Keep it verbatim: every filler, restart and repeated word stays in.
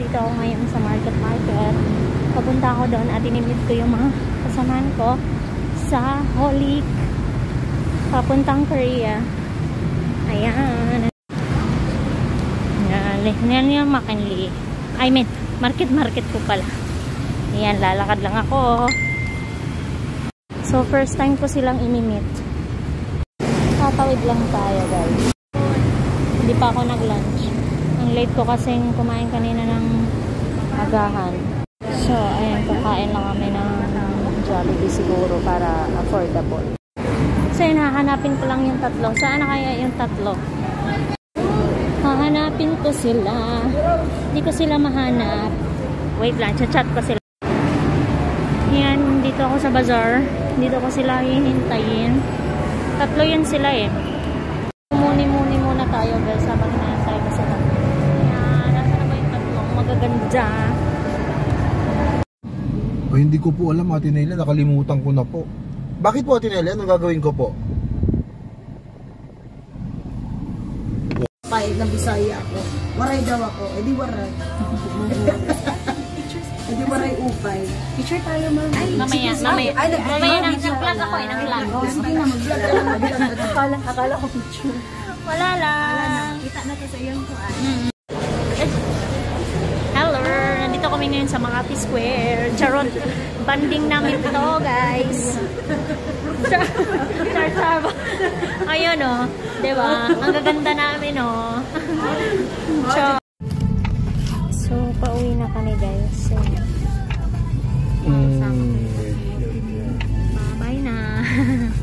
nandito ako ngayon sa market market. Papunta ako doon at inimit ko yung mga kasamahan ko sa Holik papuntang Korea. Ayan. Yan, yan yung McKinley. I mean, market market ko pala. Ayan, lalakad lang ako. So, first time ko silang imimit. Tatawid lang tayo, guys. Hindi pa ako nag-lunch. Ang late ko kasing kumain kanina ng agahan. So, ayan, kakain lang kami ng, ng Jollibee siguro para affordable. So, yun, hahanapin ko lang yung tatlo. Saan na kaya yung tatlo? Hahanapin ko sila. Hindi ko sila mahanap. Wait lang, chat-chat ko sila. Yan, dito ako sa bazaar. Dito ko sila hihintayin. Tatlo yan sila eh. Muni-muni muna tayo guys habang hinahantay ko sila. Yan, nasa na ba yung tatlong magaganda? Ay, hindi ko po alam, Ate Nela. Nakalimutan ko na po. Bakit po, Ate Nela? Anong gagawin ko po? Kahit na Bisaya ako. Waray daw ako. Eh di waray. Eh di waray upay. Picture tayo, ma'am. Mamaya, mamaya. Ay, mamaya nang vlog ako eh, nang vlog. Oh, sige na, mag-vlog ka lang. Akala, akala ko picture. Wala lang. Kita na to sa iyong kuan. Hello! Nandito kami ngayon sa Makati Square. Charot. Banding namin ito, guys. Char char. Ayun o. Oh. Diba? Ang gaganda namin o. Oh. So, pauwi na kami, guys. So, mm. bye na.